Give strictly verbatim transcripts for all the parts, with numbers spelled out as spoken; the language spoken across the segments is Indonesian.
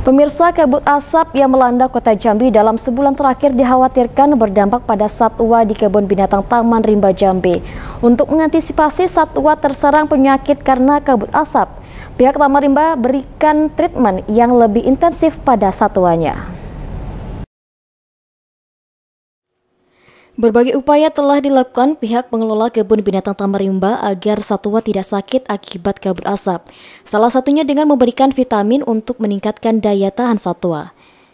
Pemirsa, kabut asap yang melanda kota Jambi dalam sebulan terakhir dikhawatirkan berdampak pada satwa di kebun binatang Taman Rimba Jambi. Untuk mengantisipasi satwa terserang penyakit karena kabut asap, pihak Taman Rimba berikan treatment yang lebih intensif pada satwanya. Berbagai upaya telah dilakukan pihak pengelola kebun binatang Taman Rimba agar satwa tidak sakit akibat kabut asap. Salah satunya dengan memberikan vitamin untuk meningkatkan daya tahan satwa.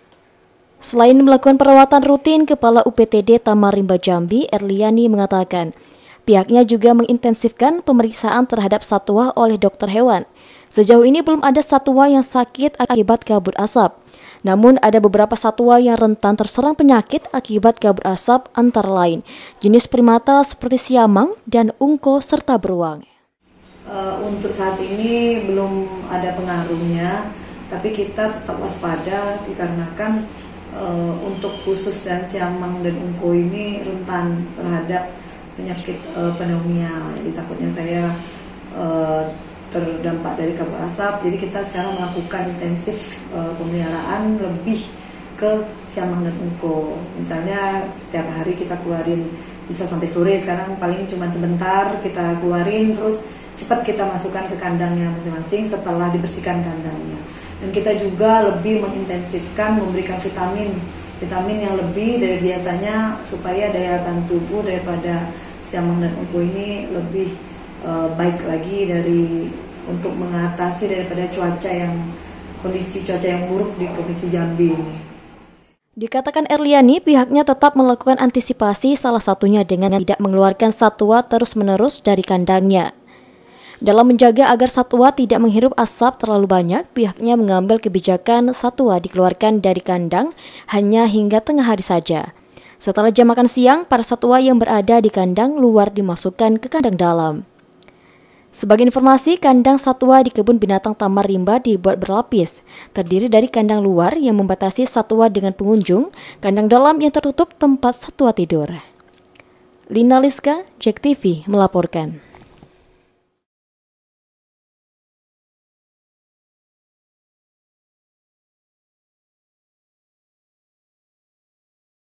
Selain melakukan perawatan rutin, Kepala U P T D Taman Rimba Jambi, Erliani, mengatakan pihaknya juga mengintensifkan pemeriksaan terhadap satwa oleh dokter hewan. Sejauh ini belum ada satwa yang sakit akibat kabut asap. Namun ada beberapa satwa yang rentan terserang penyakit akibat kabut asap, antara lain jenis primata seperti siamang dan ungko serta beruang. Uh, untuk saat ini belum ada pengaruhnya, tapi kita tetap waspada dikarenakan uh, untuk khusus dan siamang dan ungko ini rentan terhadap penyakit uh, pneumonia. Jadi takutnya saya uh, terdampak dari kabut asap, jadi kita sekarang melakukan intensif uh, pemeliharaan lebih ke siamang dan ungko. Misalnya setiap hari kita keluarin, bisa sampai sore, sekarang paling cuma sebentar kita keluarin, terus cepat kita masukkan ke kandangnya masing-masing setelah dibersihkan kandangnya. Dan kita juga lebih mengintensifkan memberikan vitamin vitamin yang lebih dari biasanya supaya daya tahan tubuh daripada siamang dan ungko ini lebih Uh, baik lagi dari untuk mengatasi daripada cuaca yang kondisi cuaca yang buruk di Provinsi Jambi ini. Dikatakan Erliani, pihaknya tetap melakukan antisipasi, salah satunya dengan tidak mengeluarkan satwa terus-menerus dari kandangnya. Dalam menjaga agar satwa tidak menghirup asap terlalu banyak, pihaknya mengambil kebijakan satwa dikeluarkan dari kandang hanya hingga tengah hari saja. Setelah jam makan siang, para satwa yang berada di kandang luar dimasukkan ke kandang dalam. Sebagai informasi, kandang satwa di kebun binatang Taman Rimba dibuat berlapis, terdiri dari kandang luar yang membatasi satwa dengan pengunjung, kandang dalam yang tertutup tempat satwa tidur. Lina Liska, Jack T V melaporkan.